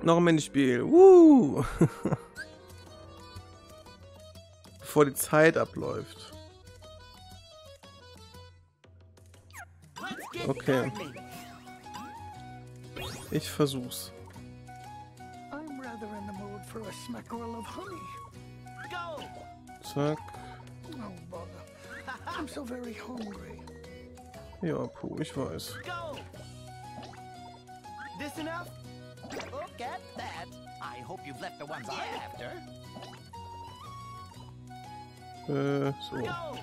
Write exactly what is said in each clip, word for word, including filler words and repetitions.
Noch ein Minispiel. Uh. Bevor die Zeit abläuft. Okay. Ich versuch's. Zack. Ja, puh, ich weiß. This enough? Look at that. I hope you've left the ones I'm after. Äh, so. Go.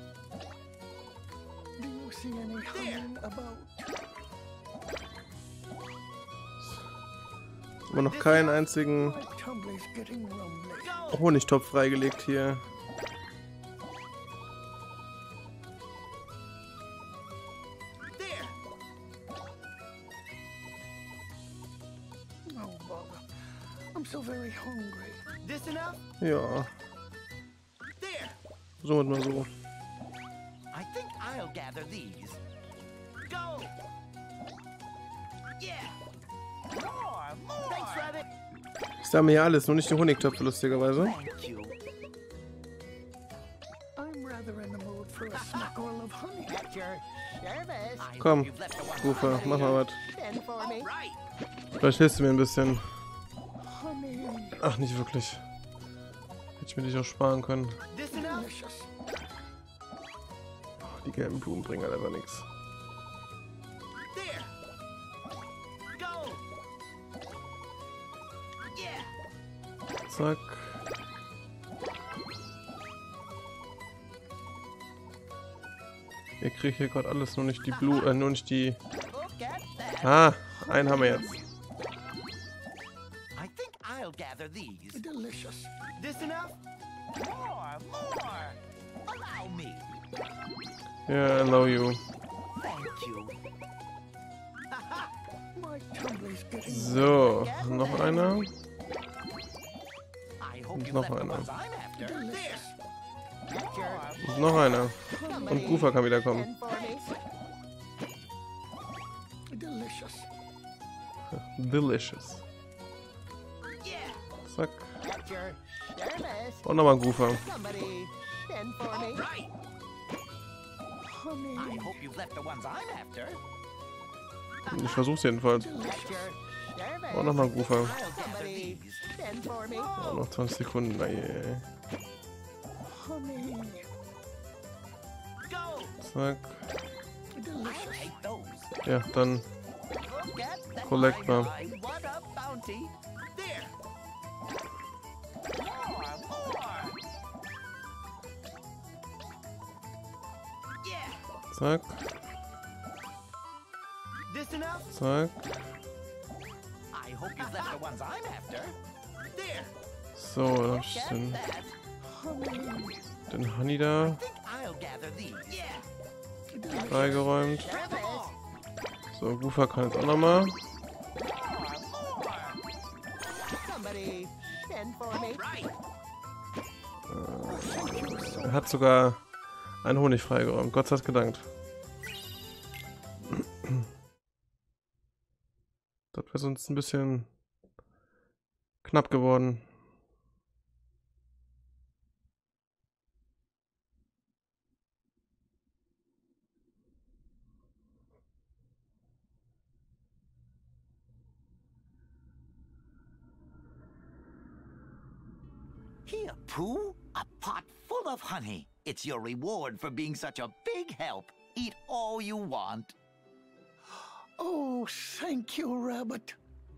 Do you see any honey about? Aber noch keinen einzigen My tumbler's getting rumbly. Honigtopf freigelegt hier. There. Oh, bother. I'm so very hungry. This enough? Ja, There. so und mal so. I think I'll gather these. Go. Yeah. More, more. Thanks, Rabbit. Ich sammle hier alles, nur nicht die Honigtöpfe, lustigerweise. Thank you. I'm rather in the mood for a smackerel of honey. At your service. I Komm, hope you've left the ones Rufe, I'm mach mal was. Send for me. Right. Vielleicht hilfst du mir ein bisschen. Honey. Ach, nicht wirklich. Hätte ich mir dich auch sparen können. This enough? Delicious. Die gelben Blumen bringen halt einfach nichts. There. Go. Yeah. Zack. Ich kriege hier gerade alles, nur nicht die Blu, äh, nur nicht die. Look at that. Ah, einen haben wir jetzt. I think I'll gather these. Delicious. This enough? More, more. Allow me. Ja, allow you. Thank you. My tumbler's getting So, noch einer. I hope Und you noch left the einer. ones I'm after. Delicious. At your Und noch einer. Und Gufa kann wieder kommen. send for me. Delicious. Delicious. Yeah. Zack. At your service. Und nochmal Gufa. Somebody send for me. Right. Honey. I hope you've left the ones I'm after. Ich versuch's jedenfalls. At your service. Und nochmal Gufa. I'll gather these. Send for me. Oh, noch zwanzig Sekunden. Ey. Honey. Go. Zack. Delicious. Take those. Ja, dann Look at that. Collect mal. I want a bounty. There. More, more. Yeah. zack, This enough? zack. I hope you've left the ones I'm after. There. So, da hab ich Get den, that. Honey. den Honey da I think I'll gather these. Yeah. freigeräumt. Service. So, Gufa kann jetzt auch nochmal. More, more. Somebody send for me. Right. Er hat sogar einen Honig freigeräumt. Gott sei Dank gedankt. Das wäre sonst ein bisschen knapp geworden. Here, Pooh, a pot full of honey. It's your reward for being such a big help. Eat all you want. Oh, thank you, Rabbit.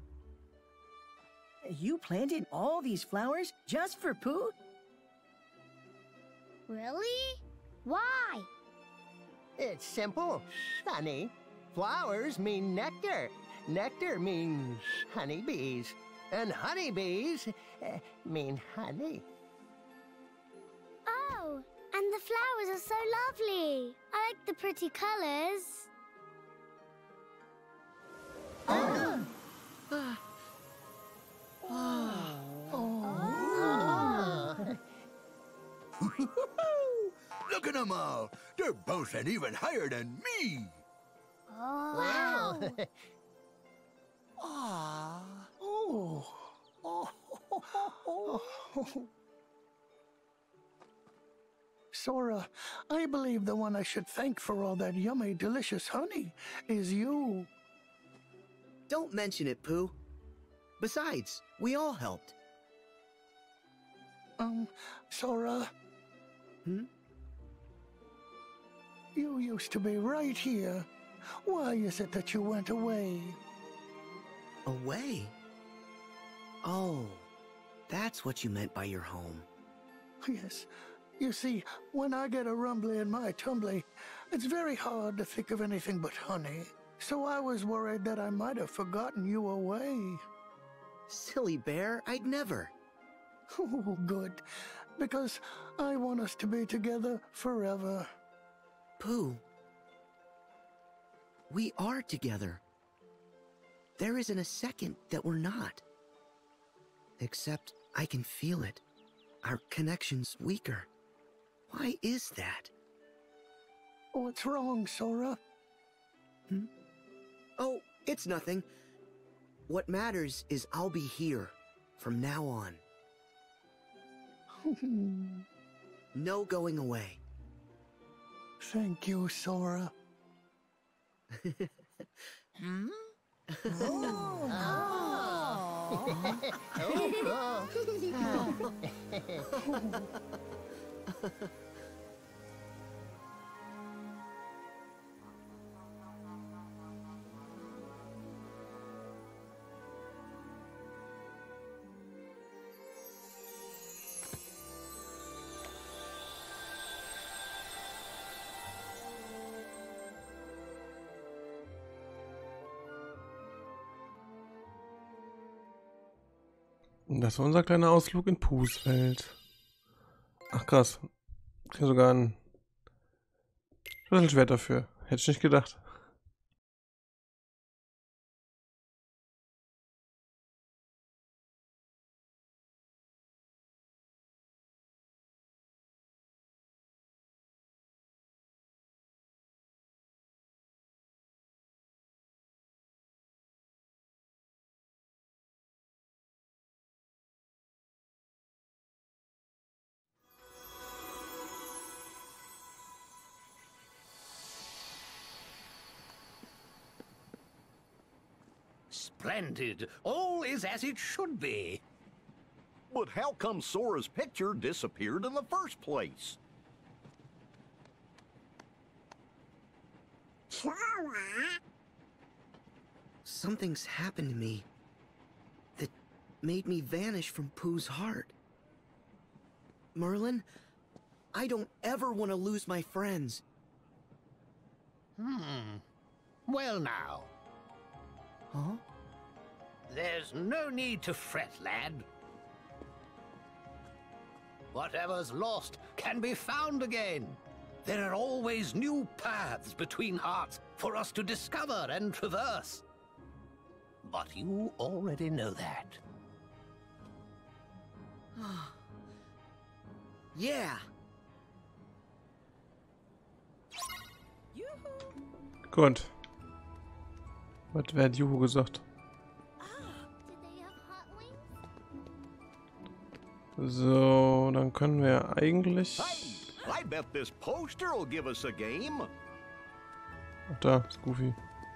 You planted all these flowers just for Pooh? Really? Why? It's simple, honey. Flowers mean nectar. Nectar means honeybees. And honeybees uh, mean honey. Oh, and the flowers are so lovely. I like the pretty colors. Ah. Look at them all. They're boasting even higher than me. Oh. Wow. Ah. Oh. Oh. Sora, I believe the one I should thank for all that yummy, delicious honey is you. Don't mention it, Pooh. Besides, we all helped. Um, Sora. Hmm? You used to be right here. Why is it that you went away? Away? Oh, that's what you meant by your home. Yes. You see, when I get a rumbly in my tumbly, it's very hard to think of anything but honey. So I was worried that I might have forgotten you away. Silly bear, I'd never. Oh, good. Because I want us to be together forever. Pooh, we are together. There isn't a second that we're not. Except I can feel it. Our connection's weaker. Why is that? What's wrong, Sora? Hmm? Oh, it's nothing. What matters is I'll be here from now on. No going away. Thank you, Sora. Hmm? Und das war unser kleiner Ausflug in Poohs Welt. Ach krass. Ich kriege sogar ein Schlüsselschwert dafür. Hätte ich nicht gedacht. Splendid. All is as it should be. But how come Sora's picture disappeared in the first place? Something's happened to me that made me vanish from Pooh's heart. Merlin, I don't ever want to lose my friends. Hmm. Well now. Huh? There's no need to fret, lad. Whatever's lost can be found again. There are always new paths between hearts for us to discover and traverse. But you already know that. Yeah. Gut. Was, wer hat Juhu gesagt? So, dann können wir eigentlich... Hey, I bet this poster will give us a game. Ach, da ist Goofy.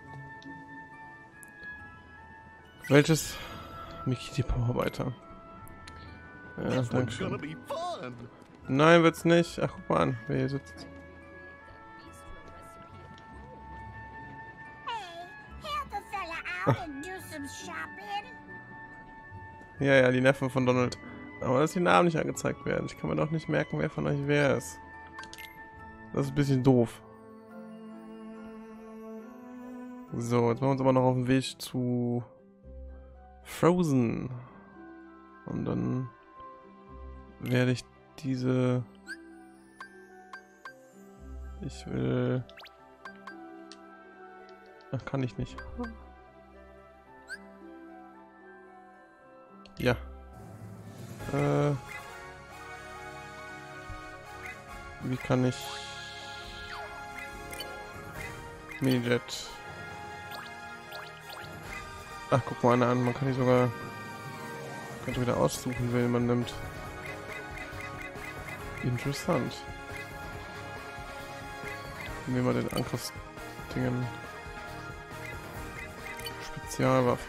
Welches? Mickey die Bauarbeiter. Ja, This danke one's gonna schön. be fun. Nein, wird's nicht. Ach, guck mal an, wer hier sitzt. Help a fella out and do some shopping. Ja, ja, die Neffen von Donald. Aber dass die Namen nicht angezeigt werden. Ich kann mir doch nicht merken, wer von euch wer ist. Das ist ein bisschen doof. So, jetzt machen wir uns aber noch auf den Weg zu Frozen. Und dann werde ich diese... Ich will... Ach, kann ich nicht. Ja. Äh... Wie kann ich... Minijet... Ach, guck mal eine an, man kann die sogar Könnte wieder aussuchen, wen man nimmt. Interessant. Nehmen wir den Angriffsdingen. Spezialwaffe.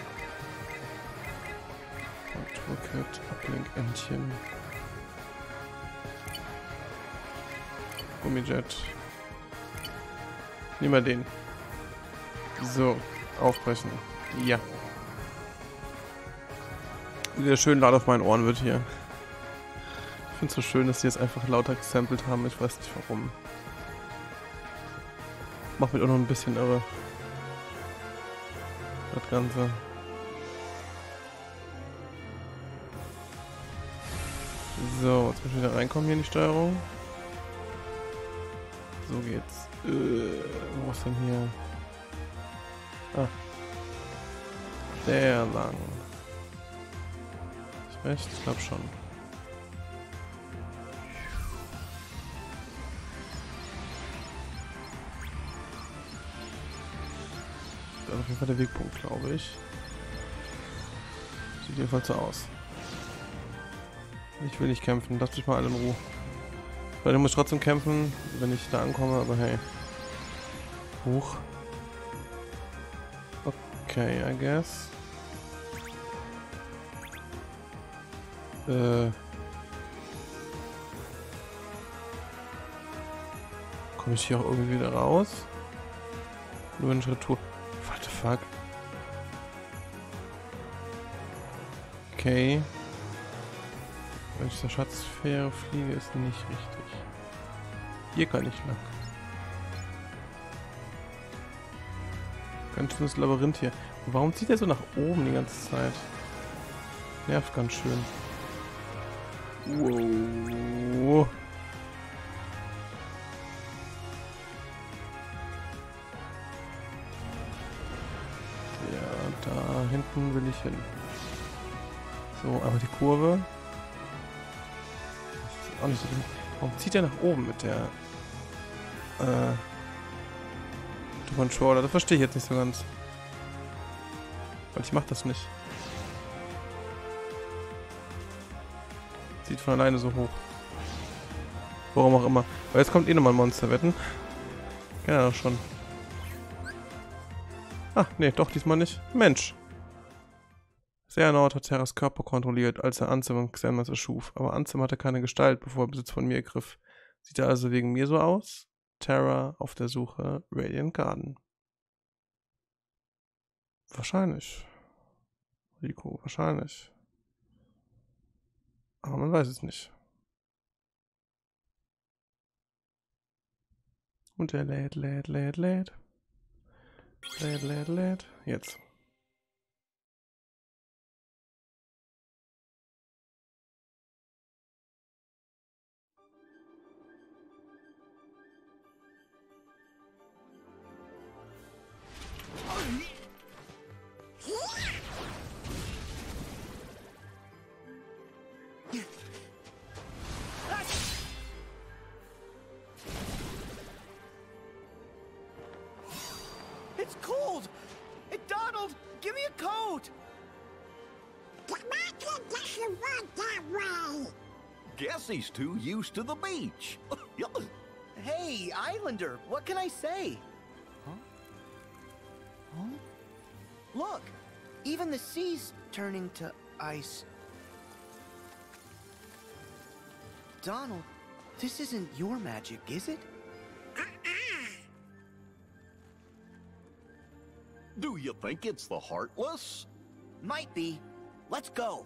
Toolkit, Uplink, Entchen. Gummijet. Nehmen wir den. So, aufbrechen. Ja. Wieder schön laut auf meinen Ohren wird hier. Ich finde es so schön, dass die jetzt einfach lauter gesampelt haben. Ich weiß nicht warum. Macht mich auch noch ein bisschen irre. Das Ganze. So, jetzt müssen wir wieder reinkommen hier in die Steuerung. So geht's. Äh, wo ist denn hier? Ah. Der lang. Ist recht? Ich glaube schon. Das ist auf jeden Fall der Wegpunkt, glaube ich. Sieht jedenfalls so aus. Ich will nicht kämpfen, lasst mich mal alle in Ruhe. Weil du musst trotzdem kämpfen, wenn ich da ankomme, aber hey. Hoch. Okay, I guess. Äh. Komme ich hier auch irgendwie wieder raus? Nur eine Retour. What the fuck? Okay. Wenn ich zur Schatzsphäre fliege, ist nicht richtig. Hier kann ich lang. Ganz schönes Labyrinth hier. Und warum zieht er so nach oben die ganze Zeit? Nervt ganz schön. Wow. Ja, da hinten will ich hin. So, aber die Kurve. Auch nicht so gut. Warum zieht er nach oben mit der äh, Controller? Das verstehe ich jetzt nicht so ganz. Weil ich mach das nicht. Zieht von alleine so hoch. Warum auch immer. Aber jetzt kommt eh nochmal ein Monster, wetten? Kennt er doch schon. Ah, nee, doch diesmal nicht. Mensch. Xehanort hat Terras Körper kontrolliert, als er Ansem und Xemnas erschuf. Aber Ansem hatte keine Gestalt, bevor er Besitz von mir ergriff. Sieht er also wegen mir so aus? Terra auf der Suche, Radiant Garden. Wahrscheinlich. Rico, wahrscheinlich. Aber man weiß es nicht. Und er lädt, lädt, lädt, lädt. Lädt, lädt, lädt. Jetzt. It's cold! Hey, Donald, give me a coat! Commander doesn't want that way! Guess he's too used to the beach. Hey, Islander, what can I say? Huh? Huh? Look, even the sea's turning to ice. Donald, this isn't your magic, is it? Do you think it's the Heartless? Might be. Let's go.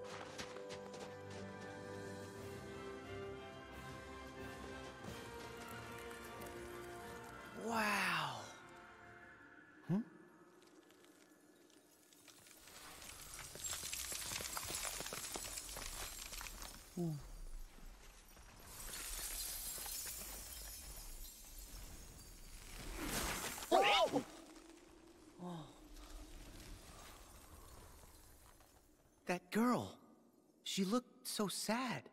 Wow. Hmm? Ooh. Oh! That girl, she looked so sad.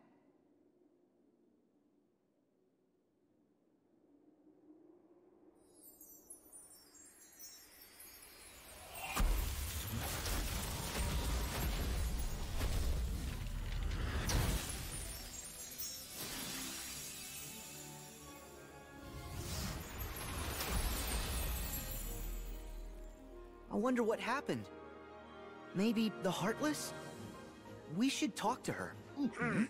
wonder what happened. Maybe the Heartless? We should talk to her. Mm-hmm.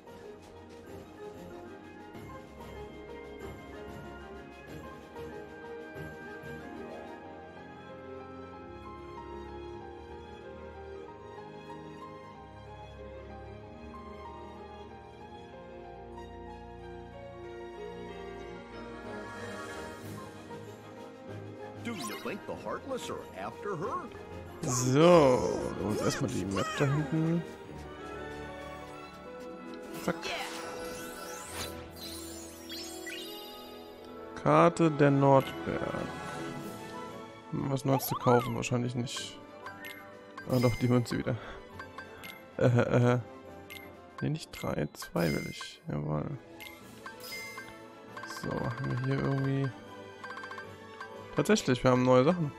Do you think the Heartless are after her? So, uns erstmal die Map da hinten. Zack. Karte der Nordberg. Hm, was Neues zu kaufen? Wahrscheinlich nicht. Ah doch, die Münze wieder. Äh, äh. Ne, nicht drei, zwei will ich. Jawohl. So, haben wir hier irgendwie... Tatsächlich, wir haben neue Sachen.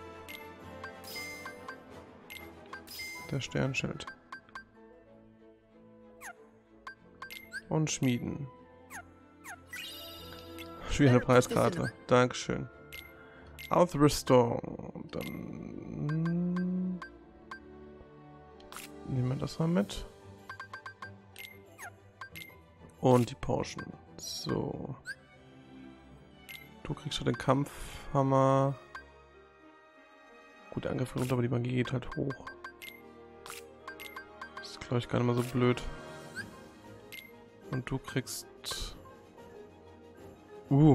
Der Sternschild. Und Schmieden. Schon wieder eine Preiskarte. Dankeschön. Out Restore. Dann nehmen wir das mal mit. Und die Potion. So. Du kriegst schon den Kampfhammer. Gut, Angriff runter, aber die Magie geht halt hoch. Das ist, glaube ich, gar nicht mal so blöd. Und du kriegst... Uh.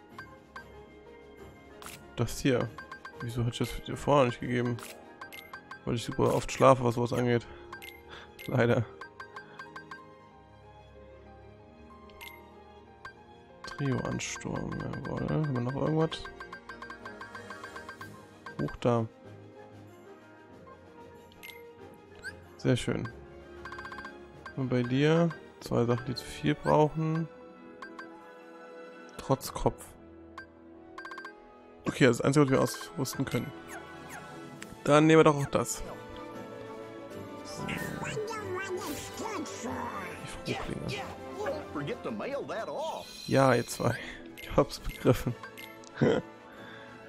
Das hier. Wieso hätte ich das dir vorher nicht gegeben? Weil ich super oft schlafe, was sowas angeht. Leider. Trio-Ansturm, jawohl. Haben wir noch irgendwas? Hoch da. Sehr schön. Und bei dir zwei Sachen, die zu viel brauchen. Trotz Kopf. Okay, das ist das Einzige, was wir ausrüsten können. Dann nehmen wir doch auch das. So. Die Fruchtlinge. Ja, ihr zwei. Ich hab's begriffen.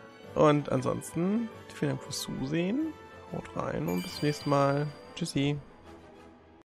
Und ansonsten, vielen Dank fürs Zusehen. Haut rein und bis zum nächsten Mal. Tschüssi.